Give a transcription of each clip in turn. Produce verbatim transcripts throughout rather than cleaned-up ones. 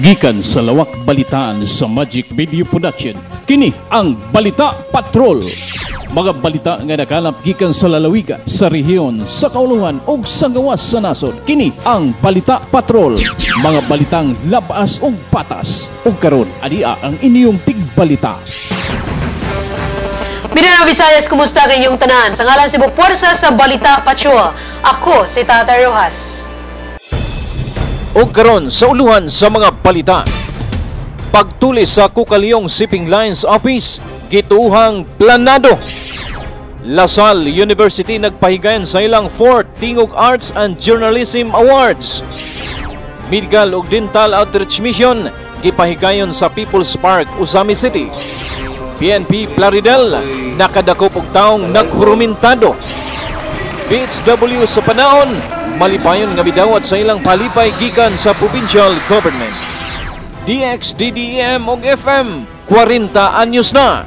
Gikan sa lawak balitaan sa Magic Video Production, kini ang Balita Patrol. Mga balita nga nakalap gikan sa lalawigan, sa rehiyon, sa kauluhan ug sa gawas sa nasod. Kini ang Balita Patrol. Mga balitang labas ug patas. Ug karon adia ang inyong tigbalita. Mindanao Visayas, kumusta kayong tanan? Sa ngalan Cebu Puwersa sa Balita Patrol. Ako si Tata Rojas. O karon sa uluhan sa mga balita. Pagtulis sa Kukalyong Shipping Lines Office, gituhang planado. Lasal University nagpahigayon sa ilang fourth Tingog Arts and Journalism Awards. Medical ug Dental Outreach Mission gipahigayon sa People's Park, Usami City. P N P Plaridel nakadakop og taong naghurumintado. B H W sa Panaon malipayon nga midawat sa ilang palipay gikan sa provincial government. D X D D E M ug F M forty anyos na.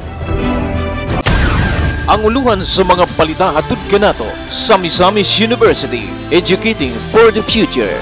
Ang uluhan sa mga balita hatod kanato sa Misamis University, educating for the future.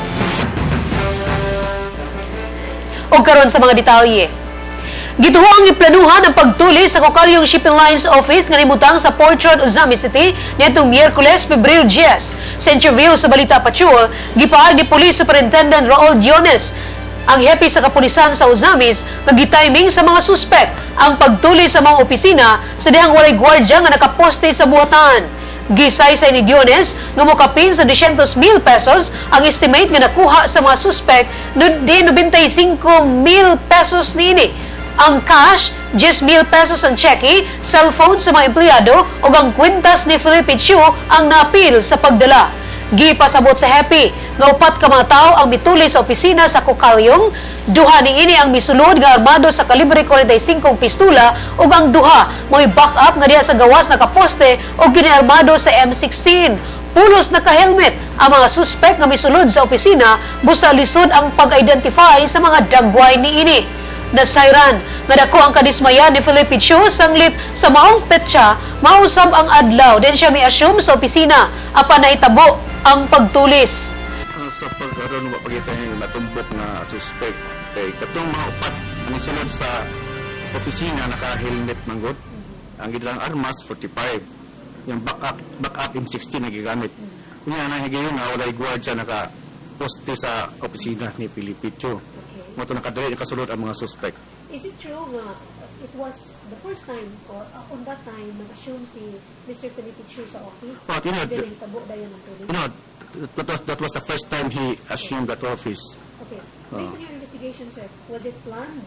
O karon sa mga detalye. Gituho ang iplanuhan ang pagtuli sa Kukalyong Shipping Lines Office nga nimutang sa Port Road, Usami City nitong Miyerkules, Pebrero ten. Sa interview sa Balita Patrol, gipaag ni Police Superintendent Raul Diones, ang hepe sa kapulisan sa Usamis, nga gitiming sa mga suspect ang pagtuli sa mga opisina sa dihang walay gwardya nga nakaposte sa buhatan. Gisaysay ni Diones nga mokapin sa two hundred mil pesos ang estimate nga nakuha sa mga suspect no di ninety-five mil pesos nini. Ang cash, ten mil pesos ang cheque, cellphone sa mga empleyado ug ang kwintas ni Felipe Chu ang napil sa pagdala. Gipasabot sa hepe nga upat ka mga tao ang mituli sa opisina sa Kukalyong, duha niini ang misulod nga armado sa kalibre forty-five pistola ug ang duha mo'y back up nga diha sa gawas nakaposte ug giniarmado sa M sixteen. Pulos naka-helmet ang mga suspect nga misulod sa opisina, busa lisod ang pag-identify sa mga dagway niini. Nasayran nga dako ang kadismayan ni Felipe Chu sanglit sa maong petsa mausab ang adlaw din siya mi-assume sa opisina apan naitabo ang pagtulis. Sa pagkaroon wa pagita yung natumbok na suspect kay katong mga upat ang isulod sa opisina naka-helmet manggod. Ang ilang armas forty-five, yung backup backup M sixteen nagigamit. Kunya na higayon nga walay gwardiya naka poste sa opisina ni Felipe Chu. Mo to nakadali kasulod ang mga suspect. Is it true nga it was the first time or uh, on that time nag-assume si Mister Felipe Chu sa office? Oh, you know, then tabo dayon ang tuloy. You know, that was, that was the first time he assumed that office. Okay. Based on your investigation, sir, was it planned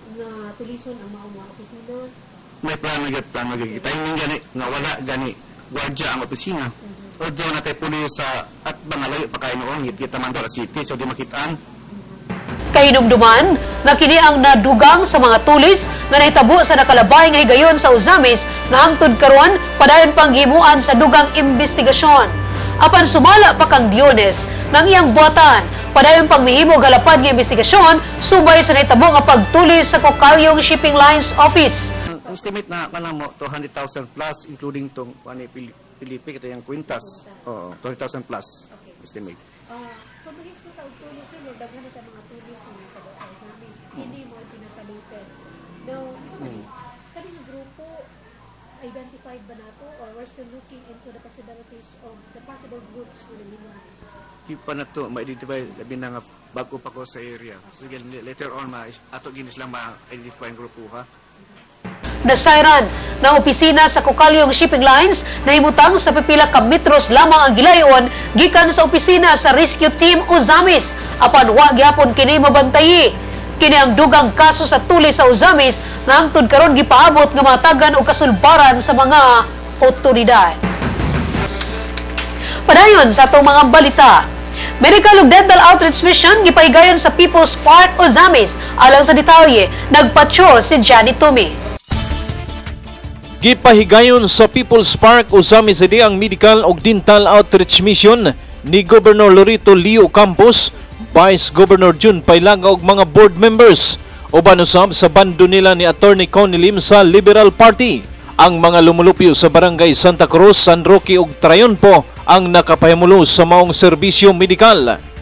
na tulison ang mga mga opisina? May plan na plan na timing gani nga wala gani gwardiya ang opisina. Mm-hmm. Although natay pulis sa at bangalayo pa kay noon hit kita man sa city so di makitaan. Kahinumduman nga kini ang nadugang sa mga tulis nga nahitabo sa nakalabay nga higayon sa Usamis nga hangtod karon padayon pang himuan sa dugang investigasyon. Apan sumala pa kang Diones nga iyang buhatan padayon pang mihimo galapad nga investigasyon subay sa nahitabo nga pagtulis sa Kukalyong Shipping Lines Office. Ang estimate na kanang mo two hundred thousand plus including tong ani Felipe kita yang kwintas. Oh, two hundred thousand plus estimate. Ah, kung bahis ko tawag tulis sir, daghan na mga tulis nga taga sa Usamis. Hindi mo pinaka-latest. Now, sa mali, kani nga grupo identified ba nato or we're still looking into the possibilities of the possible groups na nilimuhan? Di pa na ito ma-identify labi na nga bago pa ko sa area. Sige, later on ma ato ginis lang ma-identify ang grupo ha. Nasayran ng opisina sa Kukalyong Shipping Lines na himutang sa pipila ka metros lamang ang gilayon gikan sa opisina sa Rescue Team Usamis apan wa gyapon kini mabantayi. Kini ang dugang kaso sa tulis sa Usamis nga hangtod karon gipaabot nga matagan og kasulbaran sa mga otoridad. Padayon sa atong mga balita. Medical ug Dental Outreach Mission gipahigayon sa People's Park, Usamis. Alang sa detalye, nagpatrol si Johnny Tumi. Gipahigayon sa People's Park, Usami City ang Medical ug Dental Outreach Mission ni Governor Lorito Leo Campos, Vice Governor Jun Pailaga ug mga board members. Uban usab sa bando nila ni Attorney Connie Lim sa Liberal Party. Ang mga lumulupyo sa Barangay Santa Cruz, San Roque ug Trayonpo ang nakapahimulo sa maong serbisyo medikal.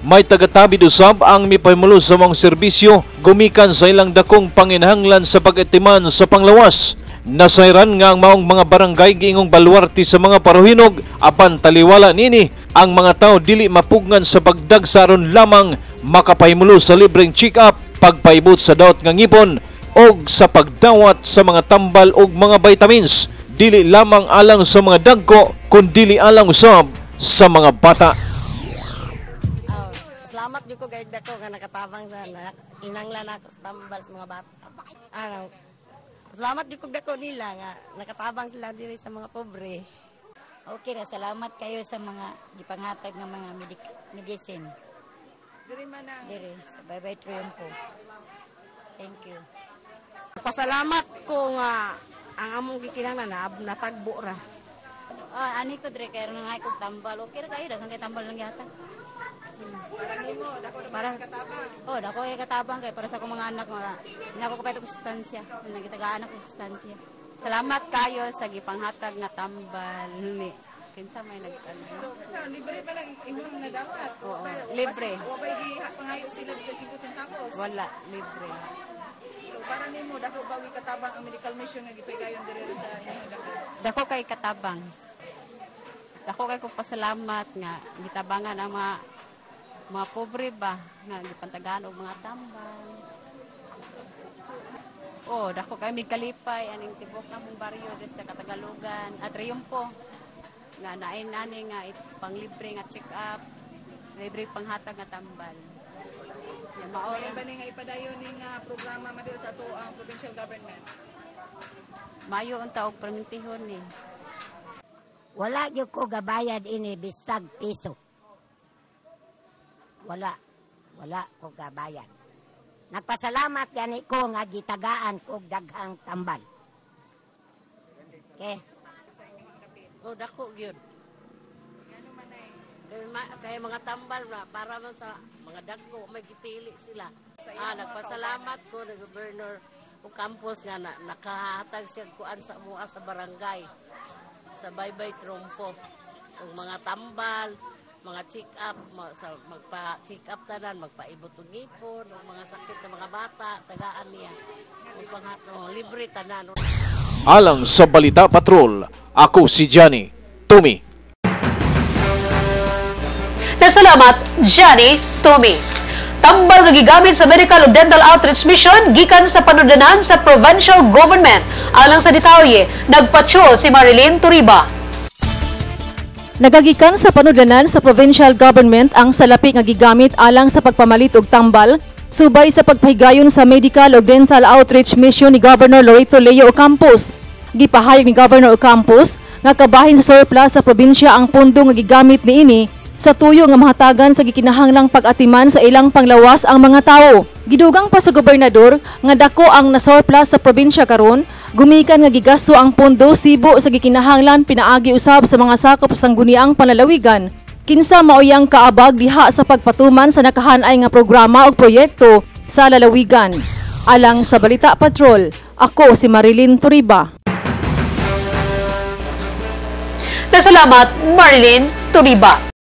May tagatabid usab ang mipahimulo sa mga serbisyo gumikan sa ilang dakong panginahanglan sa pag-atiman sa panglawas. Nasayran nga ang maong mga barangay giingong baluarte sa mga paruhinog apan taliwala nini ang mga tao dili mapugngan sa pagdagsa aron lamang makapahimulo sa libreng check-up, pagpaibot sa daot nga ngipon og sa pagdawat sa mga tambal og mga vitamins, dili lamang alang sa mga dagko kundi alang usab sa mga bata. Oh, salamat jud ko kay dako nga nakatabang sa na kinanglan ako sa tambal sa mga bata. Ano, salamat jud ko dako nila nga nakatabang sila diri sa mga pobre. Okay ra, salamat kayo sa mga gipanghatag nga mga medik- medicine. Diri man ang Diri, sa Bye-Bye Triumpo. Thank you. pasalamat ko nga ang among gikinahanglan na natagbo ra. Ah, ani ko dire kay nangay kog tambal. Okay ra kayo daghang kay tambal lang yata. Para nimo dako Para katabang. Oh, dako kay katabang kay para sa akong mga anak mga nako ko pa sustansya. Nagitagaan ako sustansya. Salamat kayo sa gipanghatag nga tambal ni. Kinsa may nag-ano. So, so libre pa lang imong nadawat. Oo, libre. Wa ba gi pangayo sila sa five centavos? Wala, libre. So para nimo dako ba gi katabang ang medical mission nga gipigayon diri sa inyong dako? Dako kay katabang. Dako kay kog pasalamat nga gitabangan ang mga mga pobre ba nga gipantagaan og mga tambal. Oh, dako kay mig kalipay aning tibok namong baryo diri sa Katagalugan at Triumpo. Nga nain ani nga panglibre nga check up, libre panghatag nga tambal. Yan mao ba ni nga ipadayon ni nga programa madil sa ato ang provincial government. Mayo unta og permitihon ni. Wala gyud ko gabayad ini bisag piso. Wala. Wala ko gabayad. Nagpasalamat gani ko nga gitagaan ko daghang tambal. Okay. Oh, dako gyud. Ngano man ay Kay, ma- kay mga tambal na para man sa mga dagko may gipili sila. Ah, nagpasalamat ko ng Governor o campus nga na, nakahatag siya kuan sa mua sa barangay sa Bye-Bye Triumpo. Ug mga tambal, mga check up, ma, sa magpa check up tanan, magpaibot og ngipon, ug mga sakit sa mga bata, tagaan niya. Ug panghatag libre tanan. Alang sa Balita Patrol, ako si Johnny Tumi. Nasalamat, Johnny Tumi. Tambal nga gigamit sa medical o dental outreach mission gikan sa panudanan sa provincial government. Alang sa detalye, nagpatrol si Marilyn Turiba. Nagagikan sa panudanan sa provincial government ang salapi nga gigamit alang sa pagpamalit og tambal subay sa pagpahigayon sa medical o dental outreach mission ni Governor Loreto Leo Ocampos. Gipahayag ni Governor Ocampos nga kabahin sa surplus sa probinsya ang pondo nga gigamit niini sa tuyo nga mahatagan sa gikinahanglang pag-atiman sa ilang panglawas ang mga tawo. Gidugang pa sa gobernador nga dako ang nasurplus sa probinsya karon, gumikan nga gigasto ang pondo sibo sa gikinahanglan pinaagi usab sa mga sakop sang guniang panlalawigan. Kinsa maoyang kaabag diha sa pagpatuman sa nakahanay nga programa ug proyekto sa lalawigan. Alang sa Balita Patrol, ako si Marilyn Turiba. Nasalamat, Marilyn Turiba.